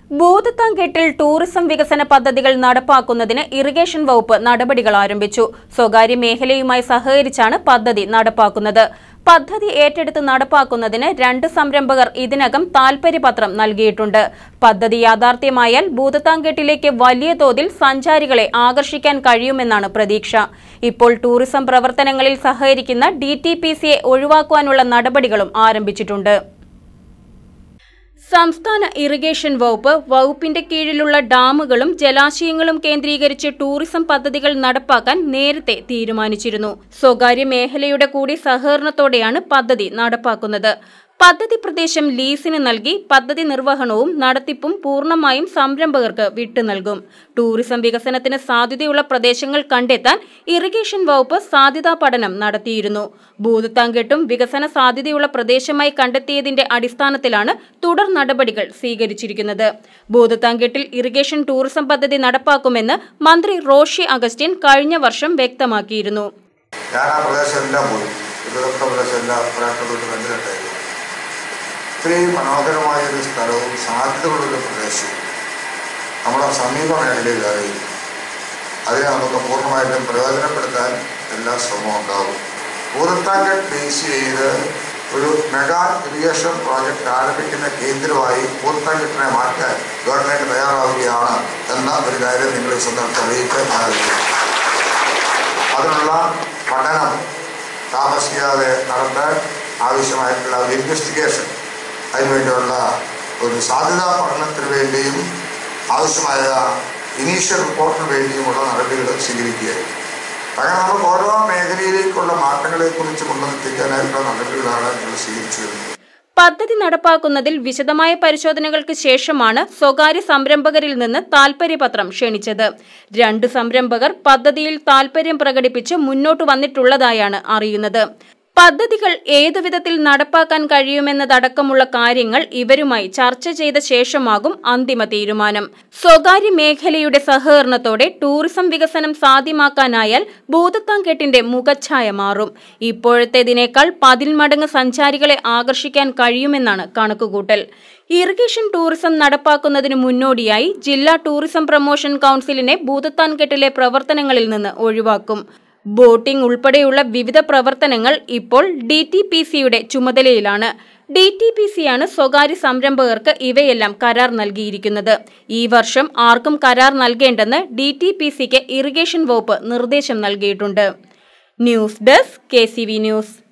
ഭൂതത്താൻകെട്ടിൽ tourism വികസന പദ്ധതികൾ നടപ്പാക്കുന്നതിന് ഇറിഗേഷൻ വകുപ്പ് നടപടികൾ ആരംഭിച്ചു. സ്വകാര്യ മേഖലയുമായി സഹകരിച്ചാണ് പദ്ധതി നടപ്പാക്കുന്നത്. പദ്ധതി ഏറ്റെടുത്ത് നടപ്പാക്കുന്നതിന് 2 സംരംഭകർ ഇതിനകം താൽപര്യപത്രം നൽകിയിട്ടുണ്ട്. പദ്ധതി യാഥാർത്ഥ്യമായാൽ ഭൂതത്താൻകെട്ടിലേക്ക് വലിയ തോതിൽ സഞ്ചാരികളെ ആകർഷിക്കാൻ കഴിയുമെന്നാണ് പ്രതീക്ഷ. ഇപ്പോൾ ടൂറിസം പ്രവർത്തനങ്ങളിൽ സഹകരിക്കുന്ന DTPCയെ ഒഴിവാക്കുവാനുള്ള നടപടികളും ആരംഭിച്ചിട്ടുണ്ട്. സംസ്ഥാന ഇറിഗേഷൻ വകുപ്പിന്റെ കീഴിലുള്ള ഡാമുകളും ജലാശയങ്ങളും കേന്ദ്രീകരിച്ച് ടൂറിസം പദ്ധതികൾ നടപ്പാക്കാൻ നേരത്തെ തീരുമാനിച്ചിരുന്നു. സ്വകാര്യ മേഖലയുടെ കൂടി സഹകരണത്തോടെയാണ് പദ്ധതി നടപ്പാക്കുന്നത്. പദ്ധതി പ്രദേശം ലീസിന് നൽകി പദ്ധതി നിർവഹണവും നടത്തിപ്പും പൂർണ്ണമായും സംരംഭകർക്ക് വിട്ടുനൽകും. ടൂറിസം വികസനത്തിന് സാധ്യതയുള്ള പ്രദേശങ്ങൾ കണ്ടെത്താൻ ഇറിഗേഷൻ വകുപ്പ് സാധ്യതാ പഠനം നടത്തിയിരുന്നു. ഭൂതത്താൻകെട്ടും വികസന സാധ്യതയുള്ള പ്രദേശമായി കണ്ടെത്തിയതിന്റെ അടിസ്ഥാനത്തിലാണ് തുടർ നടപടികൾ സ്വീകരിച്ചിരിക്കുന്നത്. ഭൂതത്താൻകെട്ടിൽ ഇറിഗേഷൻ ടൂറിസം പദ്ധതി നടപ്പാക്കുമെന്ന് മന്ത്രി റോഷി അഗസ്റ്റിൻ കഴിഞ്ഞ വർഷം വ്യക്തമാക്കിയിരുന്നു. ഇത്രയും മനോഹരമായൊരു സ്ഥലവും സാധ്യതകളുള്ള പ്രദേശവും നമ്മുടെ സമീപ മേഖലയിലായി അതിനെ നമുക്ക് പൂർണ്ണമായിട്ടും പ്രയോജനപ്പെടുത്താൻ എല്ലാ ശ്രമവും ഉണ്ടാകും. ഭൂതത്താൻകെട്ട് ബേസ് ചെയ്ത് ഒരു മെഗാ ഇറിഗേഷൻ പ്രോജക്റ്റ് ആരംഭിക്കുന്ന കേന്ദ്രമായി ഭൂതത്താൻകെട്ടിനെ മാറ്റാൻ ഗവൺമെൻറ് തയ്യാറാവുകയാണ് എന്ന ഒരു കാര്യം നിങ്ങൾ ഈ സന്ദർഭത്തിൽ അറിയിക്കാൻ ആഗ്രഹിക്കുന്നു. അതിനുള്ള പഠനം താമസിക്കാതെ നടത്താൻ ആവശ്യമായിട്ടുള്ള ഒരു ഇൻവെസ്റ്റിഗേഷൻ, അതിനുവേണ്ടിയുള്ള ഒരു സാധ്യതാ പഠനത്തിന് വേണ്ടിയും ആവശ്യമായ ഇനീഷ്യൽ റിപ്പോർട്ടിന് വേണ്ടിയുമുള്ള നടപടികൾ സ്വീകരിക്കുകയായിരുന്നു. അങ്ങനെ നമുക്ക് ഓരോ മേഖലയിലേക്കുള്ള മാറ്റങ്ങളെക്കുറിച്ച് മുൻനിർത്തിക്കാനായിട്ടുള്ള നടപടികളാണ് ഞങ്ങൾ സ്വീകരിച്ചു വരുന്നത്. പദ്ധതി നടപ്പാക്കുന്നതിൽ വിശദമായ പരിശോധനകൾക്ക് ശേഷമാണ് സ്വകാര്യ സംരംഭകരിൽ നിന്ന് താൽപര്യപത്രം ക്ഷണിച്ചത്. 2 സംരംഭകർ പദ്ധതിയിൽ താൽപര്യം പ്രകടിപ്പിച്ച് മുന്നോട്ട് വന്നിട്ടുള്ളതായാണ് അറിയുന്നത്. പദ്ധതികൾ ഏതുവിധത്തിൽ നടപ്പാക്കാൻ കഴിയുമെന്നതടക്കമുള്ള കാര്യങ്ങൾ ഇവരുമായി ചർച്ച ചെയ്ത ശേഷമാകും അന്തിമ തീരുമാനം. സ്വകാര്യ മേഖലയുടെ സഹകരണത്തോടെ ടൂറിസം വികസനം സാധ്യമാക്കാനായാൽ ഭൂതത്താൻകെട്ടിന്റെ മുഖച്ഛായ മാറും. ഇപ്പോഴത്തേതിനേക്കാൾ 10 മടങ്ങ് സഞ്ചാരികളെ ആകർഷിക്കാൻ കഴിയുമെന്നാണ് കണക്കുകൂട്ടൽ. ഇറിഗേഷൻ ടൂറിസം നടപ്പാക്കുന്നതിന് മുന്നോടിയായി ജില്ലാ ടൂറിസം പ്രൊമോഷൻ കൌൺസിലിനെ ഭൂതത്താൻകെട്ടിലെ പ്രവർത്തനങ്ങളിൽ നിന്ന് ഒഴിവാക്കും. ബോട്ടിംഗ് ഉൾപ്പെടെയുള്ള വിവിധ പ്രവർത്തനങ്ങൾ ഇപ്പോൾ DTPCയുടെ ചുമതലയിലാണ്. DTPCയാണ് സ്വകാര്യ സംരംഭകർക്ക് ഇവയെല്ലാം കരാർ നൽകിയിരിക്കുന്നത്. ഈ വർഷം ആർക്കും കരാർ നൽകേണ്ടെന്ന് DTPCക്ക് ഇറിഗേഷൻ വകുപ്പ് നിർദ്ദേശം നൽകിയിട്ടുണ്ട്. News desk KCV news.